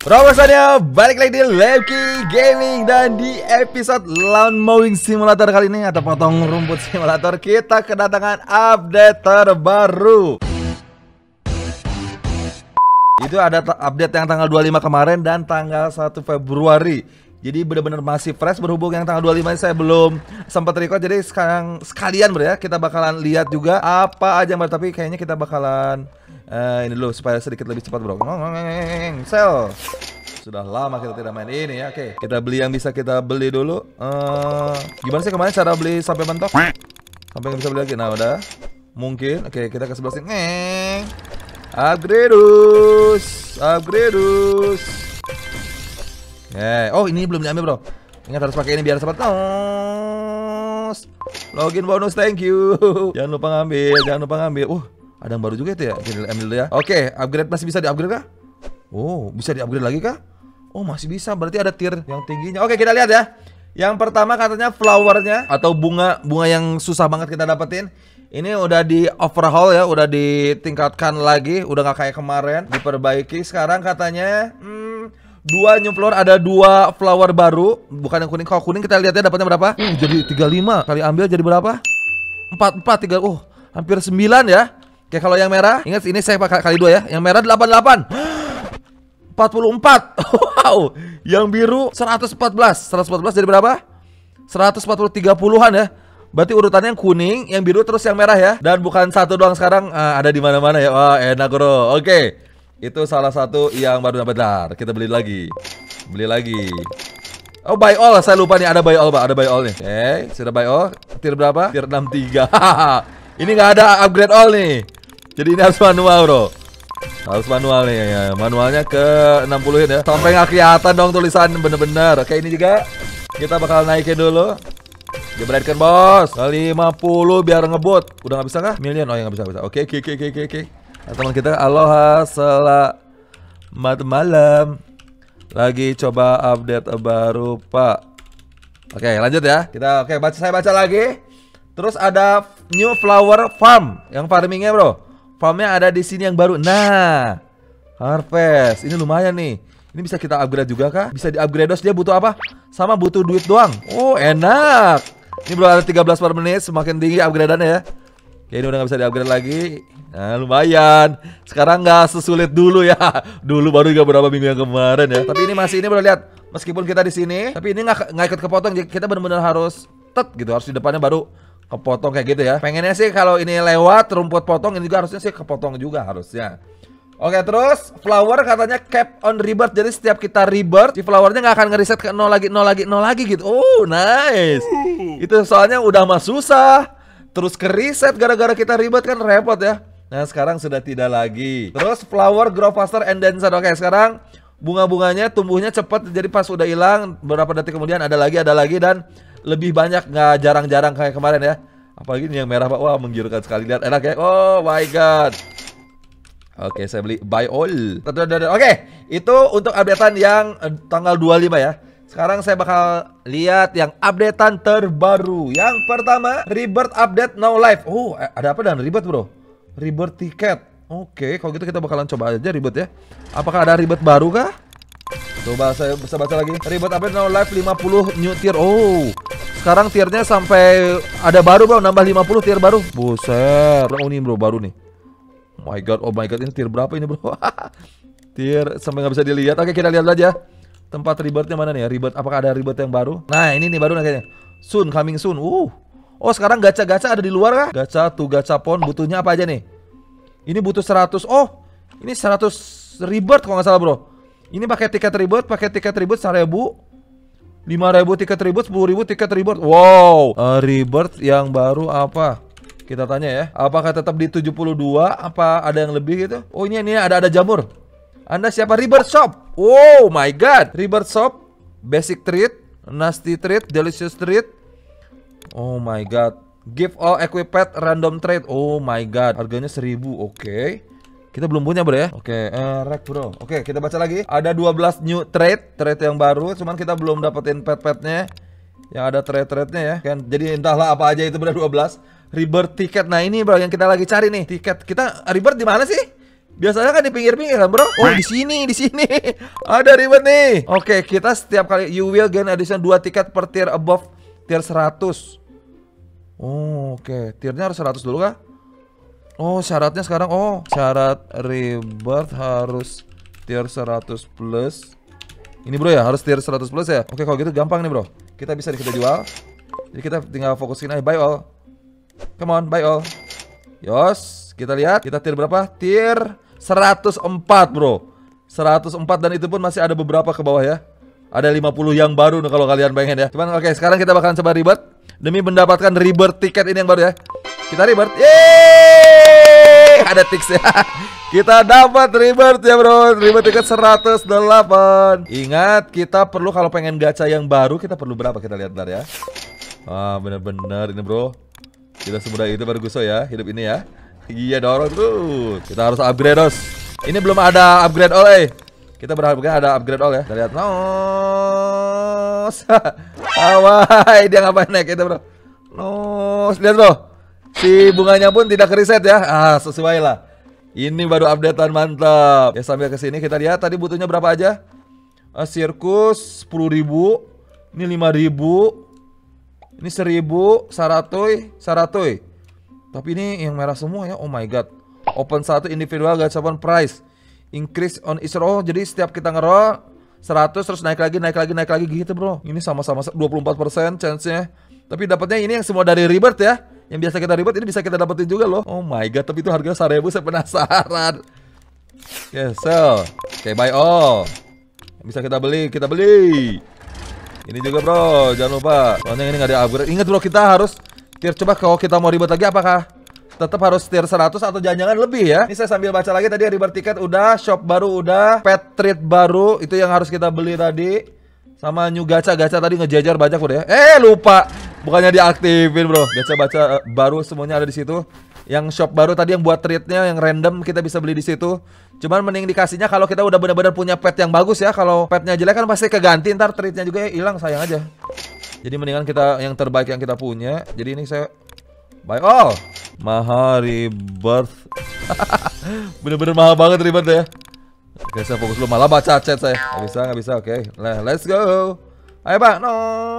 Robosannya balik lagi di Lepki Gaming. Dan di episode Lawn Mowing Simulator kali ini, atau potong rumput simulator, kita kedatangan update terbaru. Itu ada update yang tanggal 25 kemarin dan tanggal 1 Februari. Jadi benar-benar masih fresh, berhubung yang tanggal 25 ini saya belum sempat record. Jadi sekarang sekalian bro ya, kita bakalan lihat juga apa aja yang baru. Tapi kayaknya kita bakalan ini dulu supaya sedikit lebih cepat bro. Sell. Sudah lama kita tidak main ini ya. Oke, kita beli yang bisa kita beli dulu. Gimana sih kemarin cara beli sampai mentok? Sampai nggak bisa beli lagi. Nah udah. Mungkin. Oke, kita ke sebelah sini. Upgradeus. Oh ini belum diambil bro. Ingat harus pakai ini biar cepat. Login bonus, thank you. Jangan lupa ngambil. Ada yang baru juga itu ya. Kita ambil dulu ya. Oke, upgrade masih bisa di-upgrade kah? Oh, bisa di-upgrade lagi kah? Oh, masih bisa. Berarti ada tier yang tingginya. Oke, kita lihat ya. Yang pertama katanya flowernya atau bunga yang susah banget kita dapetin. Ini udah di overhaul ya, udah ditingkatkan lagi, udah nggak kayak kemarin, diperbaiki. Sekarang katanya dua new flower, ada dua flower baru, bukan yang kuning. Kalau kuning kita lihatnya dapatnya berapa? Jadi 35 kali ambil jadi berapa? 3. Hampir 9 ya. Oke, kalau yang merah, ingat ini saya pakai kali 2 ya. Yang merah 88. 44. Wow. Yang biru 114. 114 jadi berapa? 140-30-an ya. Berarti urutannya yang kuning, yang biru, terus yang merah ya. Dan bukan satu doang sekarang, ada di mana-mana ya. Wah, enak bro. Oke. Itu salah satu yang baru. Bentar, kita beli lagi. Oh, buy all. Saya lupa nih, ada buy all, Pak. Ada buy all nih. Oke, sudah buy all. Tier berapa? Tier 63. Ini nggak ada upgrade all nih. Jadi ini harus manual bro. Harus manual nih ya. Manualnya ke 60 ya. Sampai nggak kelihatan dong tulisan bener-bener. Oke, ini juga kita bakal naikin dulu. Jebretkan bos. 50 biar ngebut. Udah nggak bisa kah? Million. Oh ya nggak bisa. Oke. Nah, teman kita, aloha, selamat malam. Lagi coba update baru pak. Oke, lanjut ya. Saya baca lagi. Terus ada new flower farm, yang farmingnya bro. Farmnya ada di sini yang baru. Nah, harvest. Ini lumayan nih. Ini bisa kita upgrade juga kah? Bisa di upgrade. Dia butuh apa? Sama butuh duit doang. Oh enak. Ini bro ada 13 per menit. Semakin tinggi upgradeannya ya. Oke, ini udah gak bisa di upgrade lagi. Nah lumayan. Sekarang gak sesulit dulu ya. Dulu baru juga beberapa minggu yang kemarin ya. Tapi ini masih, ini bro lihat. Meskipun kita di sini, tapi ini nggak ikut kepotong. Kita benar-benar harus gitu. Harus di depannya baru kepotong kayak gitu ya. Pengennya sih kalau ini lewat rumput potong, ini juga harusnya sih kepotong juga harusnya. Oke, terus flower katanya cap on rebirth. Jadi setiap kita rebirth, si flowernya nggak akan ngereset ke 0 lagi gitu. Oh nice. Itu soalnya udah mah susah. Terus ke reset gara-gara kita rebirth kan repot ya. Nah sekarang sudah tidak lagi. Terus flower grow faster and denser. Oke, sekarang bunga-bunganya tumbuhnya cepat. Jadi pas udah hilang beberapa detik kemudian ada lagi dan lebih banyak, nggak jarang-jarang kayak kemarin ya. Apalagi ini yang merah pak. Wah menggiurkan sekali, lihat enak ya. Oh my god. Oke, saya beli buy all. Oke, itu untuk updatean yang tanggal 25 ya. Sekarang saya bakal lihat yang updatean terbaru. Yang pertama, rebirth update now live. Oh ada apa dengan rebirth bro? Rebirth tiket. Oke, kalau gitu kita bakalan coba aja rebirth ya. Apakah ada rebirth baru kah? Coba saya bisa baca lagi. Rebirth update now live 50 new tier. Oh sekarang tiernya sampai ada baru bro, nambah 50 tier baru. Buset. Oh ini bro baru nih. Oh my god, ini tier berapa ini bro? Tier sampai nggak bisa dilihat. Oke, kita lihat aja. Tempat rebirthnya mana nih ya? Rebirth, apakah ada rebirth yang baru? Nah ini nih baru nih kayaknya. Soon, coming soon. Oh sekarang gacha-gacha ada di luar kah? Gachapon butuhnya apa aja nih? Ini butuh 100. Oh ini 100 rebirth kalau nggak salah bro. Ini pakai tiket rebirth 1.000, 5.000 tiket rebirth, 10.000 tiket rebirth. Wow, rebirth yang baru apa? Kita tanya ya. Apakah tetap di 72? Apa ada yang lebih gitu? Oh ini ada jamur. Anda siapa? Rebirth shop. Oh my god. Rebirth shop, basic treat, nasty treat, delicious treat. Oh my god. Give all equip pet random trade. Oh my god. Harganya 1.000. Oke. Kita belum punya bro ya. Oke, rek bro. Oke, kita baca lagi. Ada 12 new trade yang baru. Cuman kita belum dapetin pet-petnya. Yang ada trade-nya ya kan. Jadi entahlah apa aja itu, benar 12. Rebirth tiket. Nah ini bro yang kita lagi cari nih. Tiket kita rebirth di mana sih? Biasanya kan di pinggir-pinggir kan, bro. Oh, di sini ada ribet nih. Oke, kita setiap kali you will gain addition 2 tiket per tier above tier 100. Oh, oke. Tiernya harus 100 dulu kah? Oh, syaratnya sekarang. Oh, syarat rebirth harus tier 100 plus. Ini bro ya, harus tier 100 plus ya. Oke, kalau gitu gampang nih bro. Kita bisa kita jual. Jadi kita tinggal fokusin aja buy all. Come on, buy all. Yos, kita lihat kita tier berapa? Tier 104 bro. 104 dan itu pun masih ada beberapa ke bawah ya. Ada 50 yang baru nih kalau kalian pengen ya. Cuman oke, sekarang kita bakalan coba rebirth demi mendapatkan rebirth tiket ini yang baru ya. Kita rebirth. Yeay! Ada tips ya. Kita dapat rebirth ya bro. Rebirth tiket 108. Ingat, kita perlu kalau pengen gacha yang baru kita perlu berapa? Kita lihat bentar ya. Ah, bener-bener ini bro. Tidak semudah itu baru Guso ya, hidup ini ya. Iya dorong terus. Kita harus upgrade dos. Ini belum ada upgrade all Kita berharap ada upgrade all ya. Kita lihat nos. Awai, dia ngapain naik itu bro. Nos, lihat bro. Si bunganya pun tidak reset ya. Ah, sesuai lah. Ini baru updatean mantap. Ya sambil ke sini kita lihat tadi butuhnya berapa aja. Sirkus 10.000. Ini 5.000. Ini 1.000, Saratoy. Tapi ini yang merah semua ya. Oh my god. Open 1 individual gachapon price. Increase on each row. Jadi setiap kita ngeroll 100 terus naik lagi gitu bro. Ini sama-sama 24% chance-nya. Tapi dapatnya ini yang semua dari rebirth ya. Yang biasa kita rebirth ini bisa kita dapetin juga loh. Oh my god, tapi itu harganya 1.000, saya penasaran. Oke, sell. Oke, buy all. Bisa kita beli. Ini juga bro, jangan lupa. Soalnya ini nggak ada upgrade. Ingat bro, kita harus tier. Coba kalau kita mau ribet lagi apakah tetap harus tier 100 atau jangan-jangan lebih ya. Ini saya sambil baca lagi tadi ribet tiket udah, shop baru udah, pet treat baru itu yang harus kita beli tadi. Sama new gacha tadi ngejajar banyak udah ya. Lupa. Bukannya diaktifin bro. Gacha baru semuanya ada di situ. Yang shop baru tadi yang buat treatnya yang random kita bisa beli di situ. Cuman mending dikasihnya kalau kita udah benar-benar punya pet yang bagus ya. Kalau petnya jelek kan pasti keganti, ntar treatnya juga hilang, sayang aja. Jadi mendingan kita yang terbaik yang kita punya. Jadi ini saya buy all. Mahal rebirth. Bener-bener mahal banget rebirth ya. Oke, saya fokus dulu, malah baca chat saya. Nggak bisa. Oke, let's go. Ayo pak. No.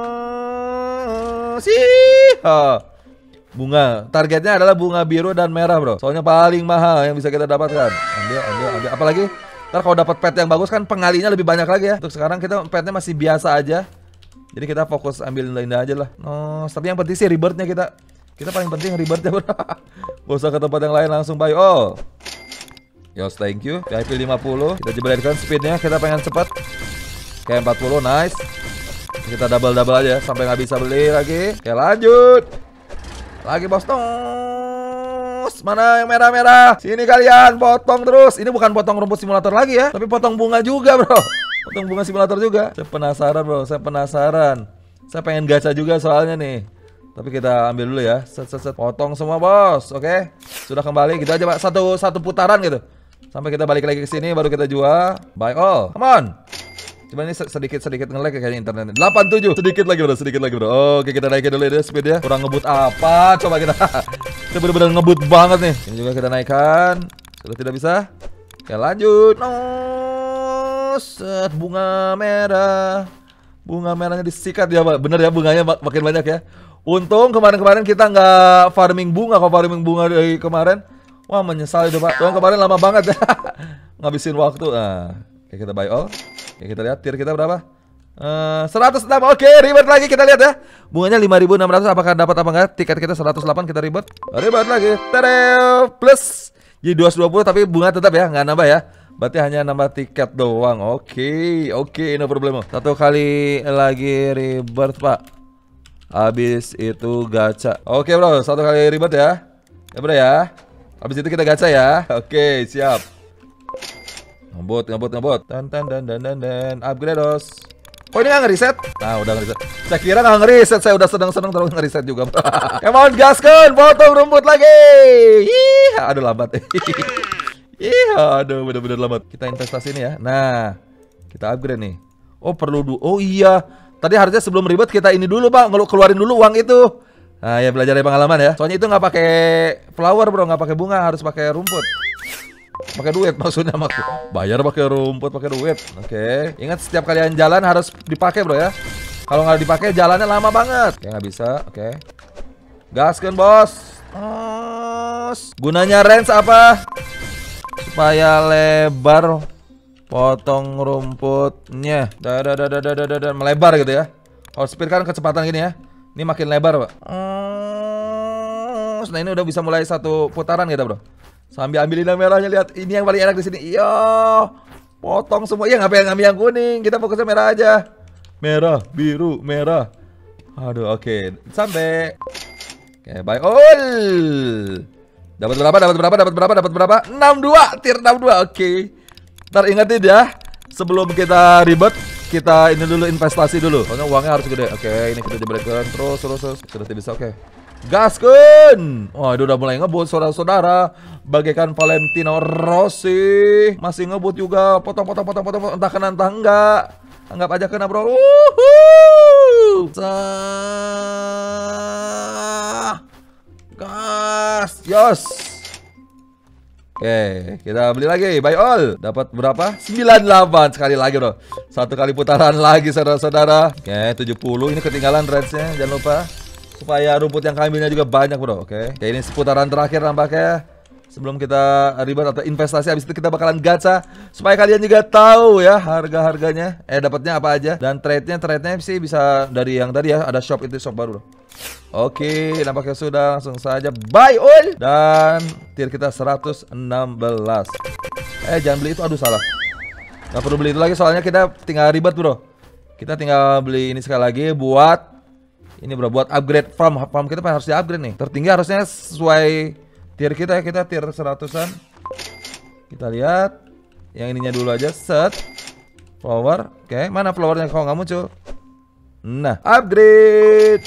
Bunga, targetnya adalah bunga biru dan merah bro. Soalnya paling mahal yang bisa kita dapatkan. Ambil. Apalagi ntar kalau dapat pet yang bagus kan pengalinya lebih banyak lagi ya. Untuk sekarang kita petnya masih biasa aja. Jadi kita fokus ambil indah aja lah. Tapi yang penting sih rebirthnya kita paling penting rebirthnya bro. Gak usah ke tempat yang lain, langsung buy all. Yos, thank you. VIP 50. Kita jebretkan speednya, kita pengen cepat. Kayak 40, nice. Kita double aja sampai nggak bisa beli lagi. Oke, lanjut. Lagi bos tos. Mana yang merah-merah? Sini kalian, potong terus. Ini bukan potong rumput simulator lagi ya, tapi potong bunga juga bro. Potong bunga simulator juga. Saya penasaran bro, saya pengen gacha juga soalnya nih. Tapi kita ambil dulu ya. Set. Potong semua bos. Oke. Sudah kembali gitu aja pak. Satu putaran gitu. Sampai kita balik lagi ke sini baru kita jual. Buy all. Come on. Cuma ini sedikit nge-lag kayaknya internetnya. 87. Sedikit lagi bro. Oke, kita naikin dulu ya speednya. Kurang ngebut apa? Coba kita. Kita bener-bener ngebut banget nih. Ini juga kita naikkan. Sudah tidak bisa. Oke, lanjut. Set bunga merah. Bunga merahnya disikat ya pak. Bener ya, bunganya makin banyak ya. Untung kemarin kita nggak farming bunga. Kalau farming bunga dari kemarin, wah menyesal itu pak. Soalnya kemarin lama banget ya. Ngabisin waktu. Nah, oke, kita buy all. Oke, kita lihat tier kita berapa? 106. Oke, ribet lagi kita lihat ya. Bunganya 5.600. Apakah dapat apa enggak? Tiket kita 108, kita ribet. Ribet lagi. Tadeo plus. Jadi 220 tapi bunga tetap ya, nggak nambah ya. Berarti hanya nambah tiket doang. Oke, no problem. Satu kali lagi ribet pak. Habis itu gacha. Oke bro, satu kali ribet ya. Ya bro ya. Habis itu kita gacha ya. Oke, siap. Ngebut. Dan upgrade dos. Oh ini nggak ngeriset? Nah udah ngeriset. Saya kira nggak ngeriset, saya udah seneng terus ngeriset juga. Come on gaskan, potong rumput lagi. Ih, aduh lambat. Aduh bener-bener lambat. Kita investasi ini ya. Nah, kita upgrade nih. Oh perlu oh iya. Tadi harusnya sebelum ribet kita ini dulu pak, keluarin dulu uang itu. Nah ya belajar dari pengalaman ya. Soalnya itu nggak pakai flower bro, nggak pakai bunga, harus pakai rumput. Pakai duit maksudnya bayar pakai rumput, pakai duit. Oke. Ingat setiap kalian jalan harus dipakai bro ya. Kalau nggak dipakai jalannya lama banget. Oke, nggak bisa. Oke. Gaskan bos. Gunanya range apa? Supaya lebar. Potong rumputnya. Melebar gitu ya. Kalau speed kan kecepatan gini ya. Ini makin lebar pak. Nah ini udah bisa mulai satu putaran gitu bro. Sambil ambilin yang merahnya, lihat. Ini yang paling enak di sini. Iya. Potong semua. Iya, ngapain ngambil yang kuning? Kita fokusnya merah aja. Merah, biru, merah. Aduh, oke. Sampai. Oke, bye all. Dapat berapa? 62, tier 62. Oke. Ntar ingetin ya. Sebelum kita ribet, kita ini dulu investasi dulu. Soalnya uangnya harus gede. Oke, ini kita diberikan terus. Sudah bisa, oke. Gaskeun. Wah, itu udah mulai ngebut saudara-saudara. Bagaikan Valentino Rossi. Masih ngebut juga. Potong. Entah kena entah enggak. Anggap aja kena bro. Gas. Yos. Oke, kita beli lagi. Buy all. Dapat berapa? 98 sekali lagi bro. Satu kali putaran lagi saudara-saudara. Oke, 70. Ini ketinggalan range-nya. Jangan lupa. Supaya rumput yang kami ambilnya juga banyak bro. Oke, ini seputaran terakhir nampaknya. Sebelum kita ribet atau investasi, habis itu kita bakalan gacha supaya kalian juga tahu ya harga-harganya. Dapatnya apa aja. Dan trade-nya sih bisa dari yang tadi ya. Ada shop, itu shop baru bro. Oke, nampaknya sudah. Langsung saja buy all. Dan tier kita 116. Jangan beli itu, aduh salah. Gak perlu beli itu lagi soalnya kita tinggal ribet bro. Kita tinggal beli ini sekali lagi buat ini bro, buat upgrade farm kita harus di upgrade nih. Tertinggi harusnya sesuai tier kita ya, kita tier 100-an. Kita lihat yang ininya dulu aja, set flower. Oke, mana flowernya kalau nggak muncul? Nah, upgrade.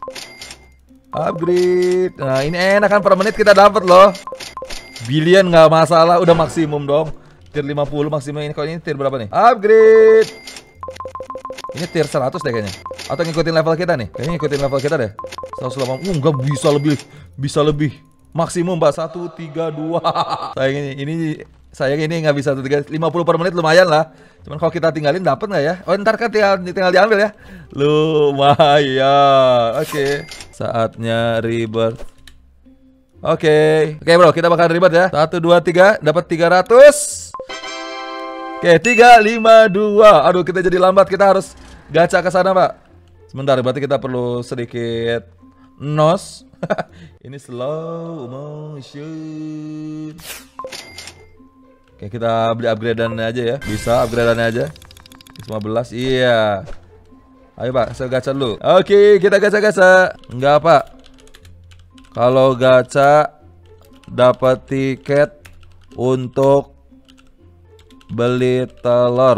Nah, ini enak kan, per menit kita dapat loh. Billion nggak masalah, udah maksimum dong. Tier 50 maksimum ini. Kalau ini tier berapa nih? Upgrade. Ini tier 100 deh kayaknya. Atau ngikutin level kita nih. Kayaknya ngikutin level kita deh. 180. Enggak bisa lebih. Bisa lebih. Maksimum mbak 132. Sayang ini nggak bisa 130. 50 per menit lumayan lah. Cuman kalau kita tinggalin dapat nggak ya? Oh ntar kan tinggal diambil ya. Lumayan. Oke. Saatnya rebirth. Oke bro, kita bakal ribet ya. 1, 2, 3, dapat 300. Oke, 352. Aduh, kita jadi lambat. Kita harus gacha ke sana, Pak. Sebentar, berarti kita perlu sedikit nos. Ini slow motion. Oke, kita beli upgradeannya aja ya. Bisa upgradeannya aja. 15. Iya. Ayo, Pak, saya gacha dulu. Oke, kita gacha-gacha. Enggak, Pak. Kalau gacha dapat tiket untuk beli telur.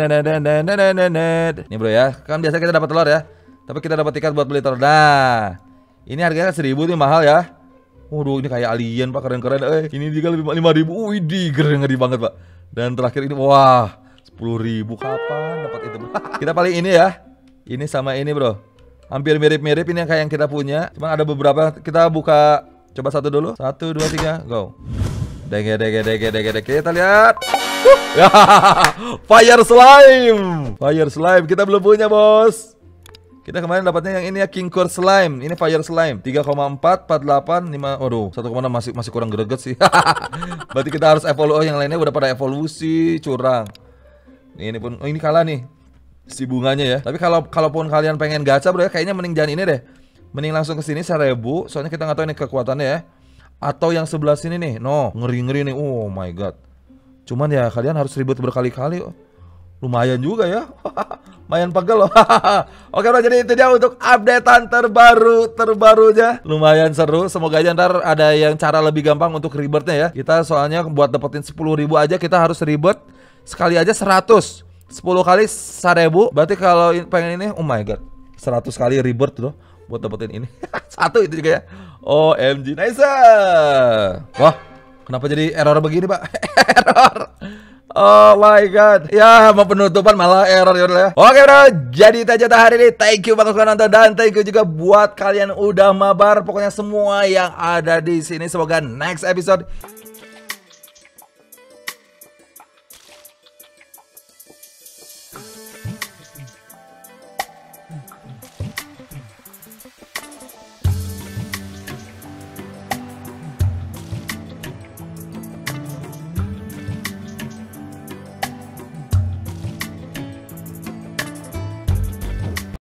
Nih bro ya, kan biasa kita dapat telur ya. Tapi kita dapat tiket buat beli telur. Nah, ini harganya 1000 nih, mahal ya. Waduh, ini kayak alien Pak, keren-keren. Ini juga lebih 5000. Widih, ngeri banget Pak. Dan terakhir ini, wah, 10.000. Kapan dapat itu bro? Kita paling ini ya. Ini sama ini bro. Hampir mirip-mirip, ini yang kayak yang kita punya. Cuman ada beberapa, kita buka. Coba satu dulu. 1, 2, 3, go. Dege. Kita lihat. Fire slime. Kita belum punya bos. Kita kemarin dapatnya yang ini ya, King Core Slime. Ini Fire Slime 3,4, 48, 5. Waduh, 1,6 masih kurang greget sih. Berarti kita harus evolusi. Yang lainnya udah pada evolusi, curang. Ini pun, oh ini kalah nih si bunganya ya. Tapi kalaupun kalian pengen gacha bro ya, kayaknya mending jangan ini deh. Mending langsung ke sini 1000. Soalnya kita nggak tahu ini kekuatannya ya. Atau yang sebelah sini nih. No, ngeri nih. Oh my god. Cuman ya kalian harus ribet berkali-kali. Lumayan juga ya. Lumayan pegel loh. Oke bro, jadi itu dia untuk updatean terbarunya. Lumayan seru. Semoga aja ntar ada yang cara lebih gampang untuk ribetnya ya. Kita soalnya buat dapetin 10.000 aja kita harus ribet sekali aja 100. 10 kali 1000. Berarti kalau pengen ini, oh my god, 100 kali ribet loh buat dapetin ini. Satu itu juga ya. OMG, nice. Wah, kenapa jadi error begini Pak? Error. Oh my god. Ya, mau penutupan malah error ya. Oke bro, jadi itu aja hari ini. Thank you banget sudah nonton dan thank you juga buat kalian udah mabar. Pokoknya semua yang ada di sini. Semoga next episode